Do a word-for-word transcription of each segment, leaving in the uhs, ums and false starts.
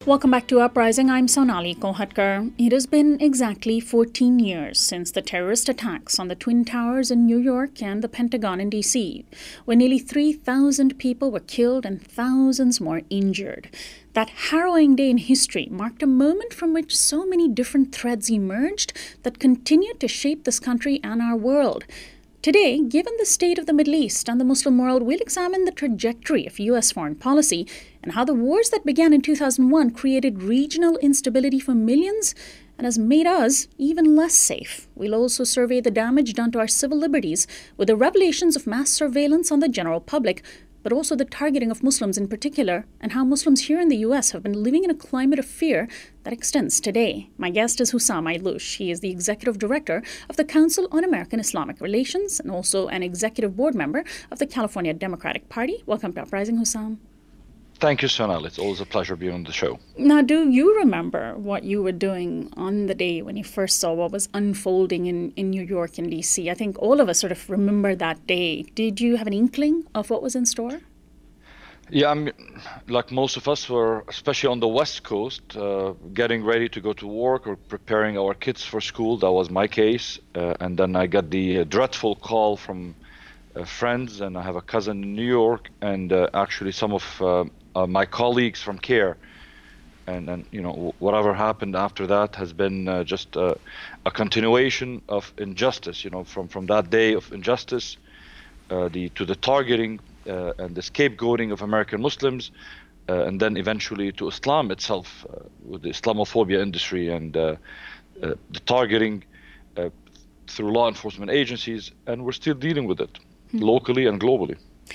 Welcome back to Uprising. I'm Sonali Kohatkar. It has been exactly fourteen years since the terrorist attacks on the Twin Towers in New York and the Pentagon in D C, where nearly three thousand people were killed and thousands more injured. That harrowing day in history marked a moment from which so many different threads emerged that continued to shape this country and our world. Today, given the state of the Middle East and the Muslim world, we'll examine the trajectory of U S foreign policy and how the wars that began in two thousand one created regional instability for millions and has made us even less safe. We'll also survey the damage done to our civil liberties with the revelations of mass surveillance on the general public, but also the targeting of Muslims in particular, and how Muslims here in the U S have been living in a climate of fear that extends today. My guest is Hussam Ayloush. He is the Executive Director of the Council on American Islamic Relations and also an Executive Board Member of the California Democratic Party. Welcome to Uprising, Hussam. Thank you, Sonal. It's always a pleasure being on the show. Now, do you remember what you were doing on the day when you first saw what was unfolding in, in New York and D C? I think all of us sort of remember that day. Did you have an inkling of what was in store? Yeah, I mean, like most of us were, especially on the West Coast, uh, getting ready to go to work or preparing our kids for school. That was my case. Uh, and then I got the uh, dreadful call from uh, friends, and I have a cousin in New York, and uh, actually some of uh, Uh, my colleagues from CAIR, and, and you know, whatever happened after that has been uh, just uh, a continuation of injustice. You know, from from that day of injustice, uh, the to the targeting uh, and the scapegoating of American Muslims, uh, and then eventually to Islam itself uh, with the Islamophobia industry and uh, uh, the targeting uh, through law enforcement agencies, and we're still dealing with it mm-hmm. locally and globally.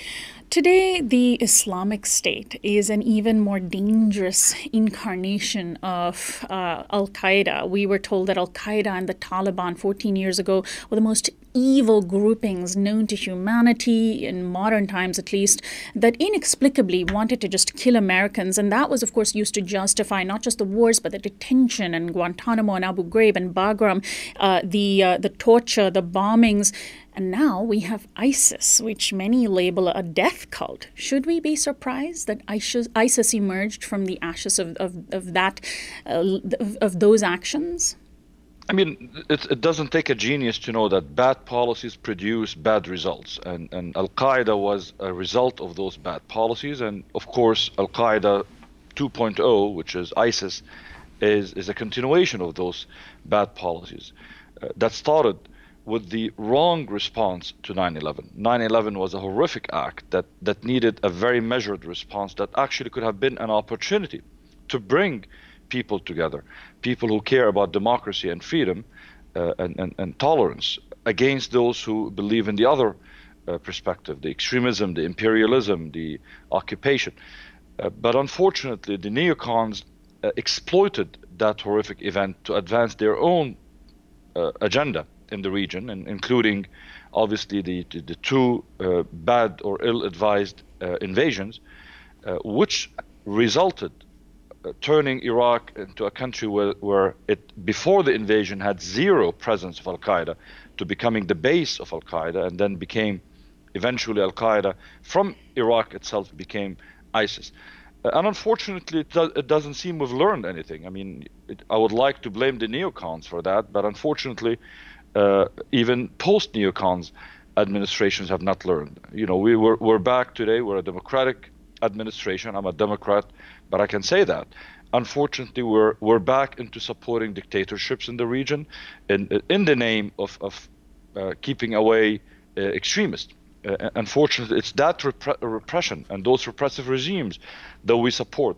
Today, the Islamic State is an even more dangerous incarnation of uh, Al-Qaeda. We were told that Al-Qaeda and the Taliban fourteen years ago were the most evil groupings known to humanity, in modern times at least, that inexplicably wanted to just kill Americans. And that was, of course, used to justify not just the wars, but the detention and Guantanamo and Abu Ghraib and Bagram, uh, the, uh, the torture, the bombings. And now we have ISIS, which many label a death cult. Should we be surprised that ISIS emerged from the ashes of, of, of that, uh, of, of those actions? I mean, it, it doesn't take a genius to know that bad policies produce bad results. And, and Al-Qaeda was a result of those bad policies. And of course, Al-Qaeda two point oh, which is ISIS, is, is a continuation of those bad policies uh, that started with the wrong response to nine eleven. nine eleven was a horrific act that, that needed a very measured response that actually could have been an opportunity to bring people together, people who care about democracy and freedom uh, and, and, and tolerance against those who believe in the other uh, perspective, the extremism, the imperialism, the occupation. Uh, but unfortunately, the neocons uh, exploited that horrific event to advance their own uh, agenda in the region, and including obviously the, the, the two uh, bad or ill-advised uh, invasions, uh, which resulted uh, turning Iraq into a country where, where it, before the invasion, had zero presence of Al-Qaeda, to becoming the base of Al-Qaeda, and then became eventually Al-Qaeda from Iraq itself became ISIS. Uh, and unfortunately, it, do, it doesn't seem we've learned anything. I mean, it, I would like to blame the neocons for that, but unfortunately, Uh, even post-neocons administrations have not learned. You know, we were, we're back today. We're a democratic administration. I'm a Democrat, but I can say that. Unfortunately, we're we're back into supporting dictatorships in the region in in the name of of uh, keeping away uh, extremists. Uh, unfortunately, it's that repre repression and those repressive regimes that we support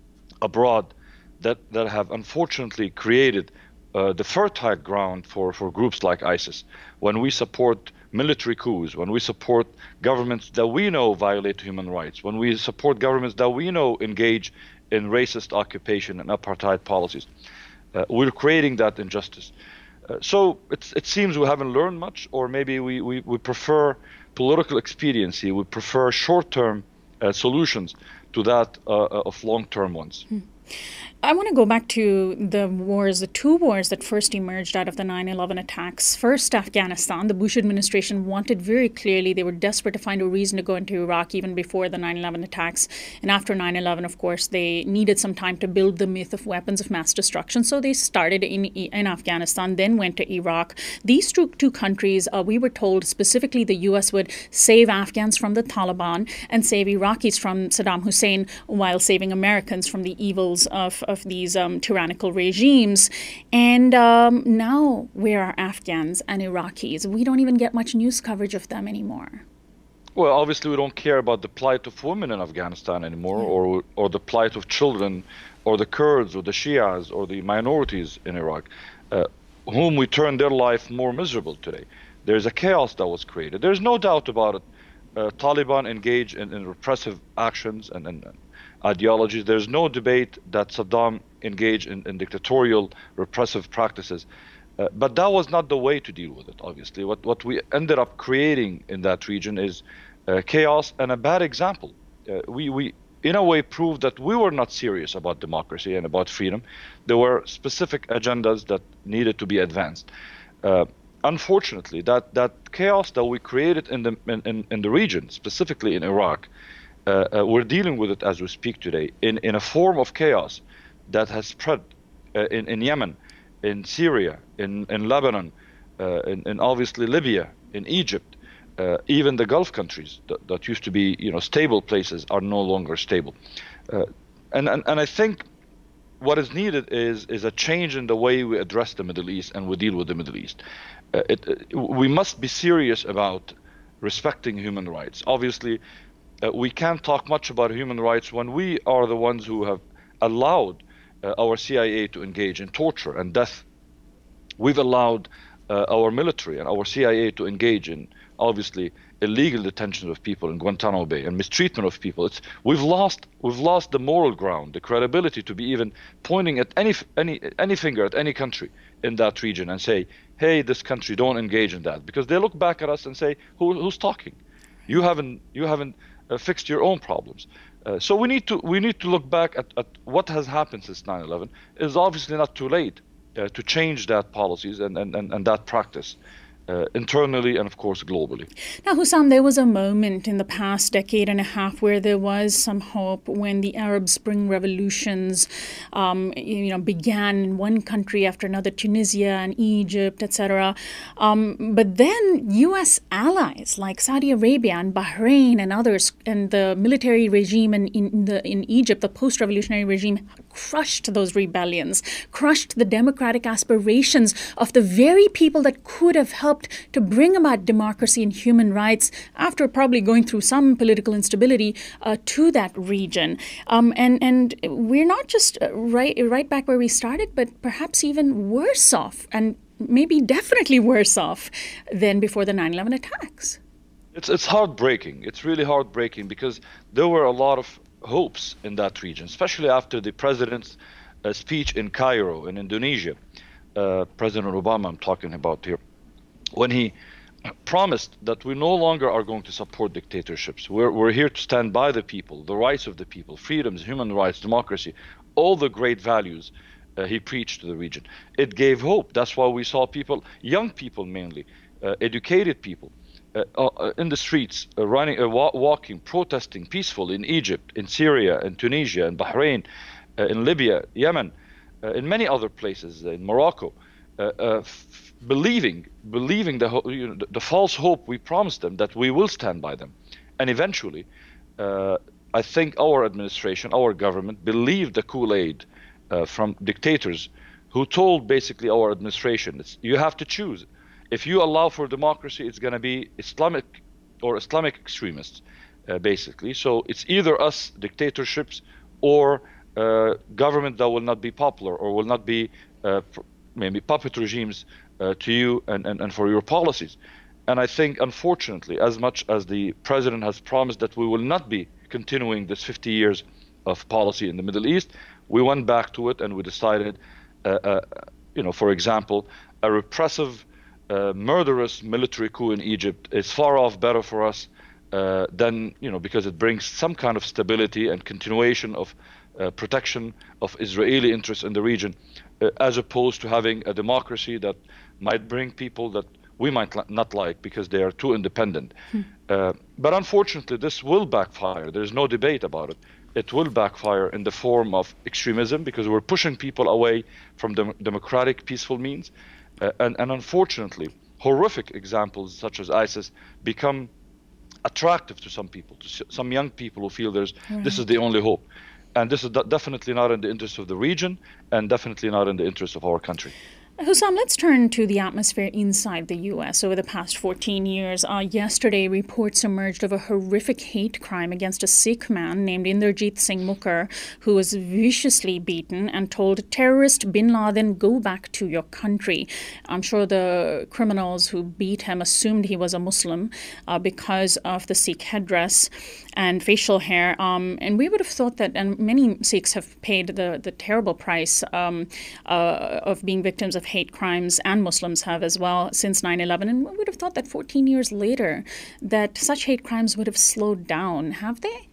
abroad that that have unfortunately created Uh, the fertile ground for, for groups like ISIS. When we support military coups, when we support governments that we know violate human rights, when we support governments that we know engage in racist occupation and apartheid policies, uh, we're creating that injustice. Uh, so it's, it seems we haven't learned much, or maybe we, we, we prefer political expediency, we prefer short-term uh, solutions to that uh, of long-term ones. Hmm. I want to go back to the wars, the two wars that first emerged out of the nine eleven attacks. First, Afghanistan. The Bush administration wanted very clearly, they were desperate to find a reason to go into Iraq even before the nine eleven attacks. And after nine eleven, of course, they needed some time to build the myth of weapons of mass destruction. So they started in, in Afghanistan, then went to Iraq. These two, two countries, uh, we were told specifically the U S would save Afghans from the Taliban and save Iraqis from Saddam Hussein while saving Americans from the evils of of these um, tyrannical regimes. And um, now where are Afghans and Iraqis? We don't even get much news coverage of them anymore. Well, obviously we don't care about the plight of women in Afghanistan anymore, yeah. or or the plight of children, or the Kurds, or the Shias, or the minorities in Iraq, uh, whom we turn their life more miserable today. There's a chaos that was created. There's no doubt about it. Uh, Taliban engage in, in repressive actions and, and ideologies. There's no debate that Saddam engaged in, in dictatorial repressive practices. Uh, but that was not the way to deal with it, obviously. What, what we ended up creating in that region is uh, chaos and a bad example. Uh, we, we, in a way, proved that we were not serious about democracy and about freedom. There were specific agendas that needed to be advanced. Uh, unfortunately, that, that chaos that we created in the, in, in the region, specifically in Iraq, Uh, uh, we're dealing with it as we speak today in, in a form of chaos that has spread uh, in, in Yemen, in Syria, in, in Lebanon, uh, in, in obviously Libya, in Egypt, uh, even the Gulf countries that, that used to be, you know, stable places are no longer stable. Uh, and, and, and I think what is needed is, is a change in the way we address the Middle East and we deal with the Middle East. Uh, it, it, we must be serious about respecting human rights. Obviously, Uh, we can't talk much about human rights when we are the ones who have allowed uh, our C I A to engage in torture and death. We've allowed uh, our military and our C I A to engage in, obviously, illegal detention of people in Guantanamo Bay and mistreatment of people. It's, we've lost, we've lost the moral ground, the credibility to be even pointing at any, any, any finger at any country in that region and say, hey, this country, don't engage in that. Because they look back at us and say, Who, who's talking? You haven't, you haven't Uh, fixed your own problems. Uh, so we need to we need to look back at, at what has happened since nine eleven. It's obviously not too late uh, to change that policies and, and, and, and that practice. Uh, internally and, of course, globally. Now, Hussam, there was a moment in the past decade and a half where there was some hope when the Arab Spring revolutions, um, you know, began in one country after another, Tunisia and Egypt, et cetera. Um, but then U S allies like Saudi Arabia and Bahrain and others, and the military regime in, in, the, in Egypt, the post-revolutionary regime, crushed those rebellions, crushed the democratic aspirations of the very people that could have helped to bring about democracy and human rights after probably going through some political instability uh, to that region. Um, and, and we're not just right, right back where we started, but perhaps even worse off, and maybe definitely worse off than before the nine eleven attacks. It's, it's heartbreaking. It's really heartbreaking because there were a lot of hopes in that region, especially after the president's uh, speech in Cairo, in Indonesia. Uh, President Obama, I'm talking about here. When he promised that we no longer are going to support dictatorships. We're, we're here to stand by the people, the rights of the people, freedoms, human rights, democracy, all the great values uh, he preached to the region. It gave hope. That's why we saw people, young people mainly, uh, educated people, uh, uh, in the streets, uh, running, uh, wa walking, protesting, peaceful in Egypt, in Syria, in Tunisia, in Bahrain, uh, in Libya, Yemen, uh, in many other places, uh, in Morocco. Uh, uh, believing, believing the, you know, the, the false hope we promised them that we will stand by them. And eventually, uh, I think our administration, our government, believed the Kool-Aid uh, from dictators who told basically our administration, it's, you have to choose. If you allow for democracy, it's going to be Islamic or Islamic extremists, uh, basically. So it's either us, dictatorships, or uh, government that will not be popular or will not be uh, maybe puppet regimes uh, to you and, and, and for your policies. And I think, unfortunately, as much as the president has promised that we will not be continuing this fifty years of policy in the Middle East, we went back to it and we decided, uh, uh, you know, for example, a repressive, uh, murderous military coup in Egypt is far off better for us uh, than, you know, because it brings some kind of stability and continuation of uh, protection of Israeli interests in the region, uh, as opposed to having a democracy that might bring people that we might not like because they are too independent. Hmm. Uh, but unfortunately, this will backfire. There's no debate about it. It will backfire in the form of extremism because we're pushing people away from dem democratic, peaceful means. Uh, and, and unfortunately, horrific examples such as ISIS become attractive to some people, to some young people who feel there's right. this is the only hope. And this is definitely not in the interest of the region and definitely not in the interest of our country. Hussam, let's turn to the atmosphere inside the U S over the past fourteen years. Uh, yesterday, reports emerged of a horrific hate crime against a Sikh man named Inderjeet Singh Mukhar, who was viciously beaten and told terrorist bin Laden, go back to your country. I'm sure the criminals who beat him assumed he was a Muslim uh, because of the Sikh headdress and facial hair. Um, and we would have thought that, and many Sikhs have paid the, the terrible price um, uh, of being victims of hate crimes, and Muslims have as well, since nine eleven. And we would have thought that fourteen years later that such hate crimes would have slowed down. Have they?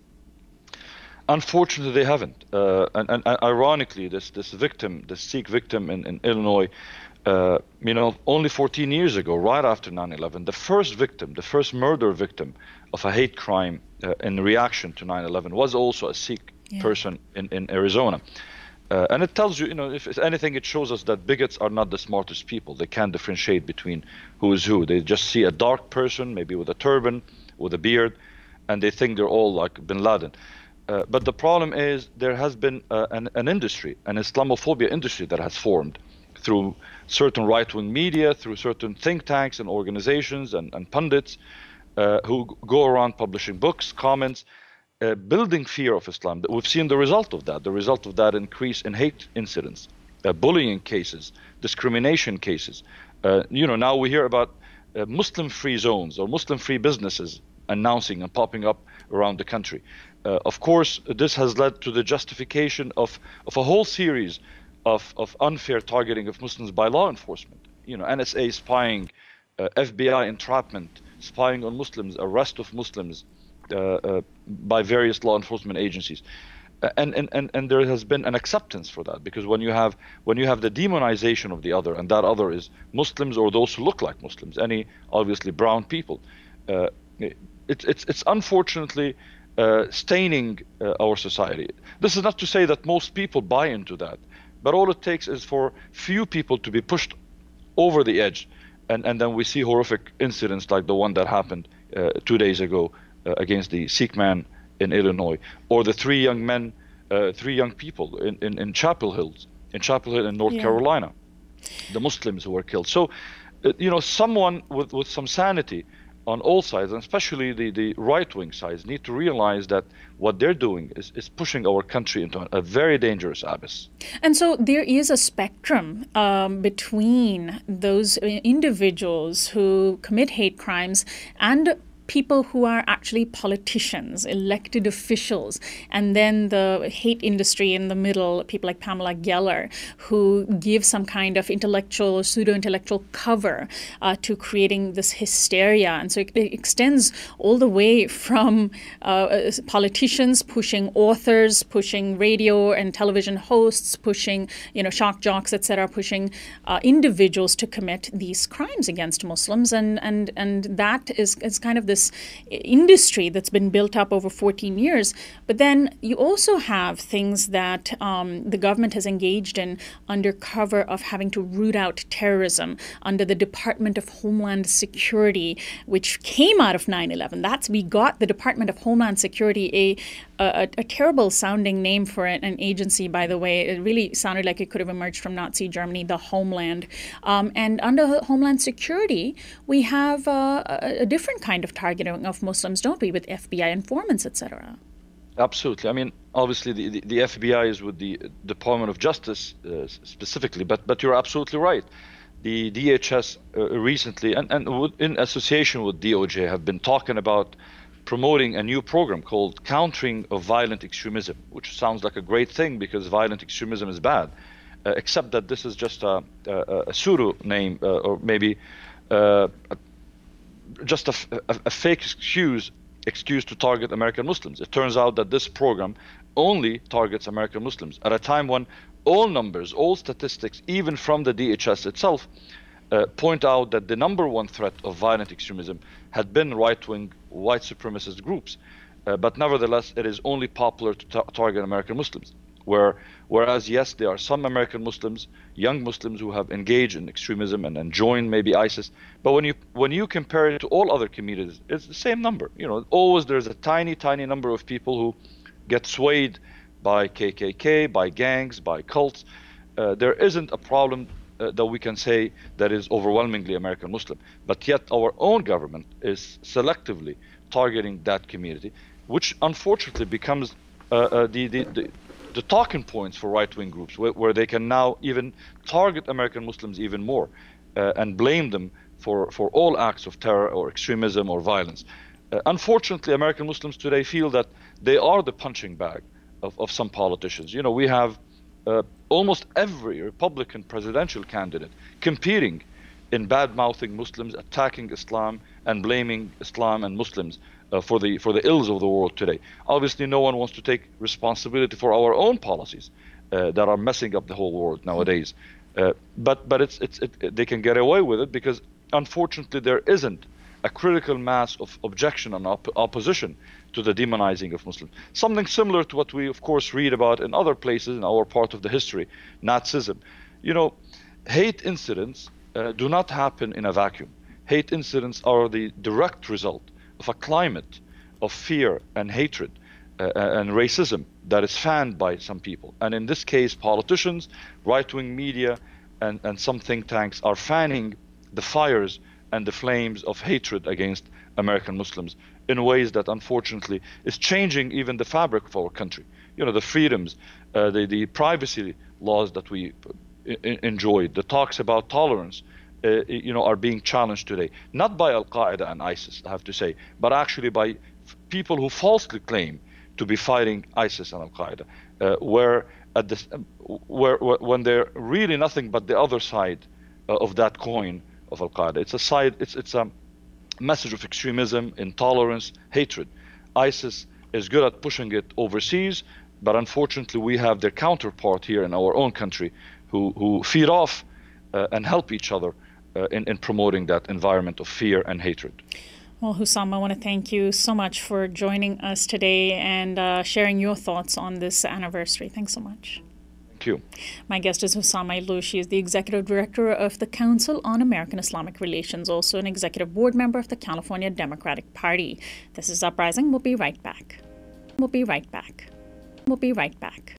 Unfortunately, they haven't. Uh, and, and, and ironically, this this victim, this Sikh victim in, in Illinois, uh, you know, only fourteen years ago, right after nine eleven, the first victim, the first murder victim of a hate crime uh, in reaction to nine eleven was also a Sikh yeah. person in, in Arizona. Uh, and it tells you, you know, if it's anything, it shows us that bigots are not the smartest people. They can't differentiate between who is who. They just see a dark person, maybe with a turban, with a beard, and they think they're all like bin Laden. Uh, but the problem is there has been uh, an, an industry, an Islamophobia industry that has formed through certain right-wing media, through certain think tanks and organizations and, and pundits uh, who go around publishing books, comments, Uh, building fear of Islam. We've seen the result of that, the result of that increase in hate incidents, uh, bullying cases, discrimination cases. Uh, you know, now we hear about uh, Muslim-free zones or Muslim-free businesses announcing and popping up around the country. Uh, of course, this has led to the justification of, of a whole series of, of unfair targeting of Muslims by law enforcement. You know, N S A spying, uh, F B I entrapment, spying on Muslims, arrest of Muslims, Uh, uh, by various law enforcement agencies, uh, and, and and and there has been an acceptance for that, because when you have when you have the demonization of the other, and that other is Muslims or those who look like Muslims, any obviously brown people, uh, it's it's it's unfortunately uh, staining uh, our society. This is not to say that most people buy into that, but all it takes is for few people to be pushed over the edge, and and then we see horrific incidents like the one that happened uh, two days ago. Uh, against the Sikh man in Illinois, or the three young men, uh, three young people in, in, in Chapel Hills, in Chapel Hill in North yeah. Carolina, the Muslims who were killed. So, uh, you know, someone with, with some sanity on all sides, and especially the, the right-wing sides, need to realize that what they're doing is, is pushing our country into a very dangerous abyss. And so there is a spectrum um, between those individuals who commit hate crimes and people who are actually politicians, elected officials, and then the hate industry in the middle, people like Pamela Geller, who give some kind of intellectual or pseudo-intellectual cover uh, to creating this hysteria. And so it, it extends all the way from uh, politicians pushing authors, pushing radio and television hosts, pushing, you know, shock jocks, et cetera, pushing uh, individuals to commit these crimes against Muslims. And, and, and that is, is kind of this industry that's been built up over fourteen years. But then you also have things that um, the government has engaged in under cover of having to root out terrorism under the Department of Homeland Security, which came out of nine eleven. That's, we got the Department of Homeland Security, a A, a terrible sounding name for an, an agency, by the way. It really sounded like it could have emerged from Nazi Germany, the Homeland. Um, and under Homeland Security, we have uh, a, a different kind of targeting of Muslims, don't we, with F B I informants, et cetera? Absolutely. I mean, obviously, the, the, the F B I is with the Department of Justice uh, specifically, but but you're absolutely right. The D H S uh, recently, and, and in association with D O J, have been talking about promoting a new program called Countering of Violent Extremism, which sounds like a great thing because violent extremism is bad, uh, except that this is just a, a, a pseudo name uh, or maybe uh, a, just a, a, a fake excuse excuse to target American Muslims. It turns out that this program only targets American Muslims at a time when all numbers, all statistics, even from the D H S itself, uh, point out that the number one threat of violent extremism had been right-wing white supremacist groups. Uh, but nevertheless, it is only popular to ta target American Muslims. Where, whereas, yes, there are some American Muslims, young Muslims, who have engaged in extremism and, and joined maybe ISIS. But when you when you compare it to all other communities, it's the same number. You know, always there's a tiny, tiny number of people who get swayed by K K K, by gangs, by cults. Uh, there isn't a problem uh, that we can say that is overwhelmingly American Muslim. But yet our own government is selectively targeting that community, which unfortunately becomes uh, uh, the, the, the the talking points for right-wing groups, where, where they can now even target American Muslims even more uh, and blame them for, for all acts of terror or extremism or violence. Uh, unfortunately, American Muslims today feel that they are the punching bag of, of some politicians. You know, we have uh, almost every Republican presidential candidate competing in bad-mouthing Muslims, attacking Islam and blaming Islam and Muslims Uh, for the for the ills of the world today. Obviously, no one wants to take responsibility for our own policies uh, that are messing up the whole world nowadays. Uh, but but it's it's it, they can get away with it because unfortunately there isn't a critical mass of objection and op opposition to the demonizing of Muslims. Something similar to what we of course read about in other places in our part of the history, Nazism. You know, hate incidents uh, do not happen in a vacuum. Hate incidents are the direct result of a climate of fear and hatred uh, and racism that is fanned by some people. And in this case, politicians, right-wing media, and, and some think tanks are fanning the fires and the flames of hatred against American Muslims in ways that unfortunately is changing even the fabric of our country. You know, the freedoms, uh, the, the privacy laws that we enjoyed, the talks about tolerance, Uh, you know, are being challenged today, not by Al-Qaeda and ISIS, I have to say, but actually by people who falsely claim to be fighting ISIS and Al-Qaeda, uh, where at this, where, where when they're really nothing but the other side uh, of that coin of Al-Qaeda. It's a side, it's it's a message of extremism, intolerance, hatred. ISIS is good at pushing it overseas, but unfortunately we have their counterpart here in our own country who who feed off uh, and help each other Uh, in, in promoting that environment of fear and hatred. Well, Hussam, I want to thank you so much for joining us today and uh, sharing your thoughts on this anniversary. Thanks so much. Thank you. My guest is Hussam Ayloush. He is the Executive Director of the Council on American Islamic Relations, also an Executive Board Member of the California Democratic Party. This is Uprising. We'll be right back. We'll be right back. We'll be right back.